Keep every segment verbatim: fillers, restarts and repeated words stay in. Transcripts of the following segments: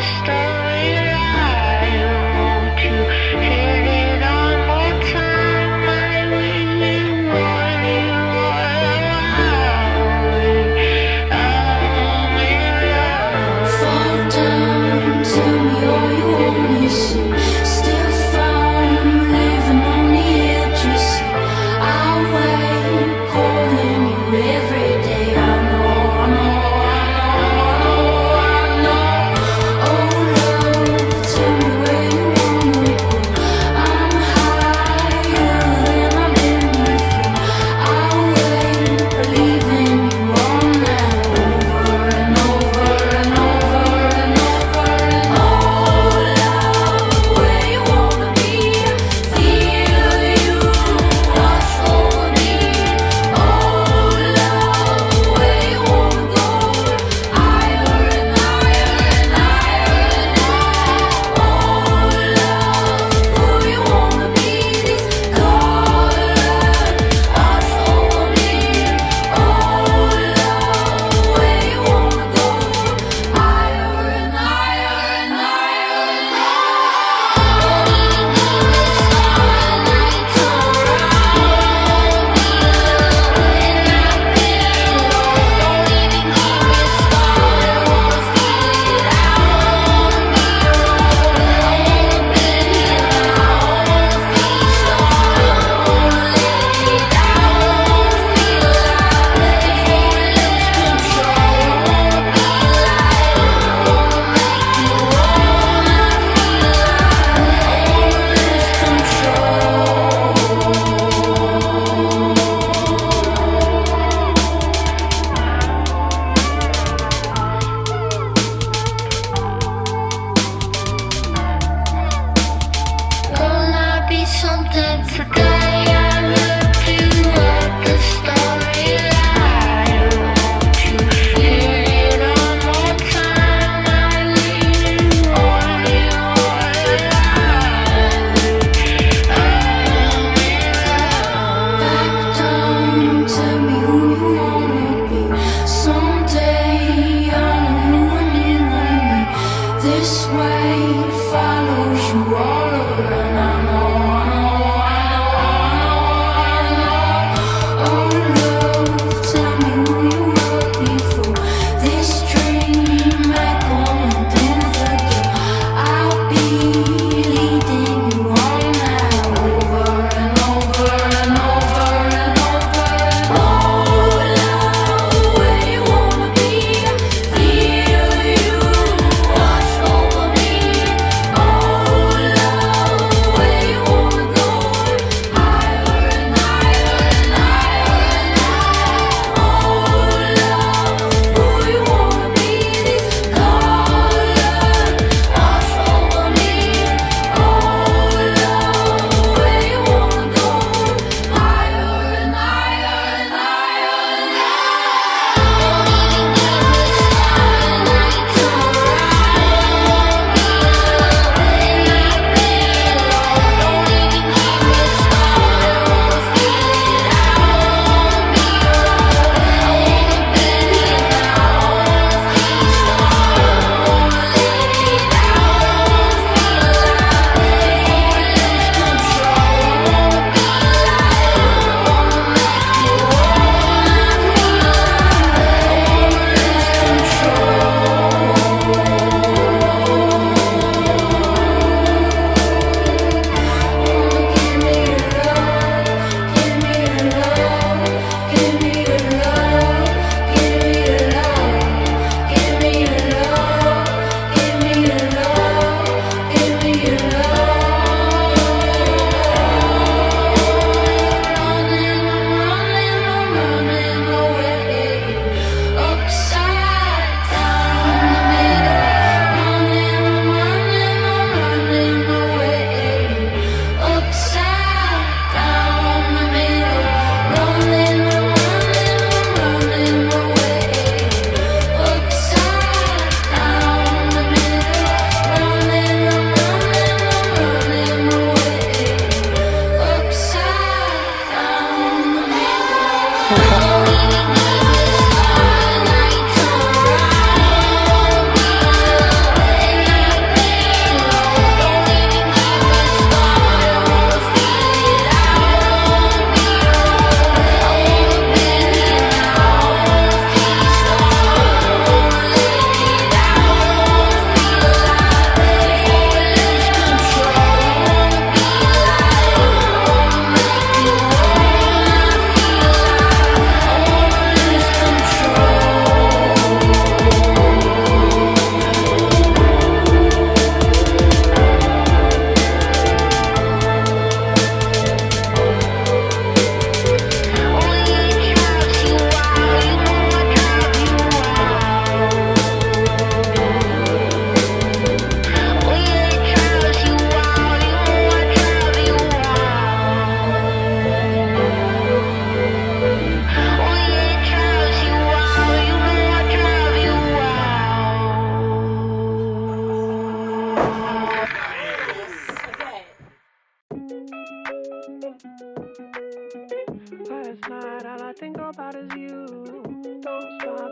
Wash over me.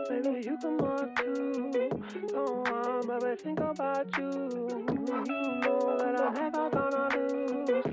Maybe you come on too. Don't want, but I think about you. You know that I'm never gonna lose.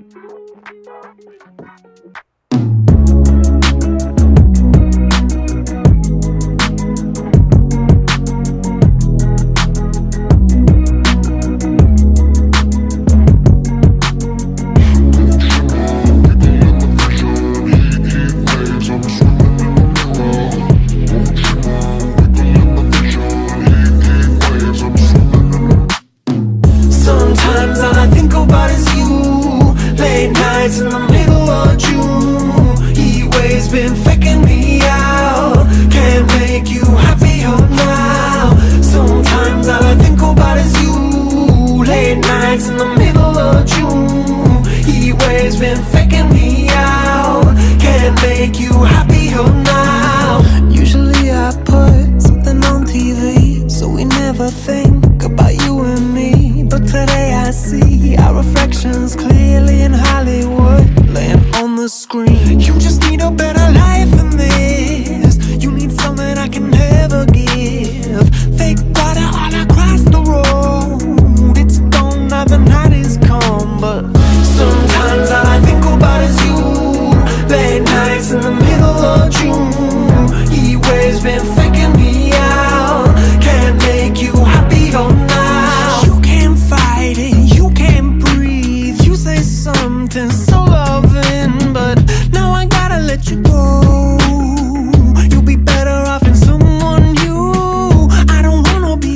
In the middle of June, heat waves been faking me out. Can't make you happier now. Sometimes all I think about is you. Late nights in the middle of June, heat waves been faking me out. Can't make you happier now. Usually I put something on T V, so we never think about you and me. But today I see our reflections clearly in Hollywood, laying on the screen. You just need a better life than this. You need something I can never give. Fake water all across the road. It's gone now, the night is come. But sometimes all I think about is you. Late nights in the middle of June, heat waves been faking me out. Can't make you happier now. You can't fight it, you can't breathe. You say something so loving, but now I gotta let you go. You'll be better off in someone new. I don't wanna be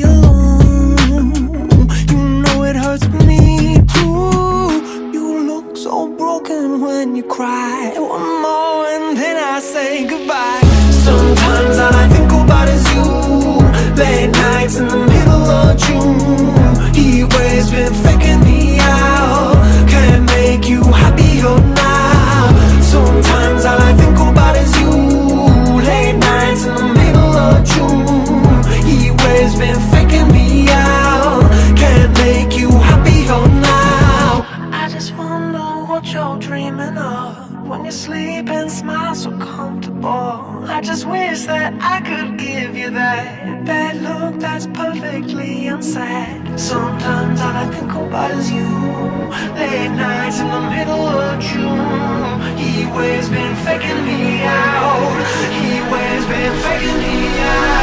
alone. You know it hurts me too. You look so broken when you cry. One more and then I say goodbye. Sometimes all I think about is you. Late nights in the middle of June, heat waves been faking me out. Can't make you happier now. Sometimes all I think about is you. Late nights in the middle of June, heat waves been faking me out. Can't make you happier now. I just wonder what you're dreaming of when you sleep and smile so comfortable. I just wish that I could give you that that look that's perfectly unsaid. Sometimes all I think about is you. Late nights in the middle of June, heat waves been faking me out. Heat waves been faking me out.